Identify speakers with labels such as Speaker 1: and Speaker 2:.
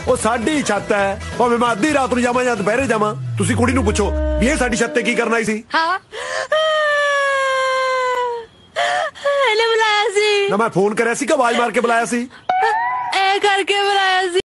Speaker 1: ਉਹ ਸਾਡੀ ਛੱਤ ਹੈ, ਭਾਵੇਂ ਮੈਂ ਅੱਧੀ ਰਾਤ ਨੂੰ ਜਾਵਾਂ ਜਾਂ ਦੁਪਹਿਰੇ ਜਾਵਾਂ। ਤੁਸੀਂ ਕੁੜੀ ਨੂੰ ਪੁੱਛੋ ਵੀ ਇਹ ਸਾਡੀ ਛੱਤ ਤੇ ਕੀ ਕਰਨ ਆਈ ਸੀ।
Speaker 2: ਹਾਂ ਇਹਨੇ ਬੁਲਾਇਆ ਸੀ
Speaker 1: ਨਾ ਮੈਂ ਫੋਨ ਕਰਿਆ ਸੀ ਕਿ ਆਵਾਜ਼ ਮਾਰ ਕੇ ਬੁਲਾਇਆ ਸੀ?
Speaker 2: ਇਹ ਕਰਕੇ ਬੁਲਾਇਆ ਸੀ।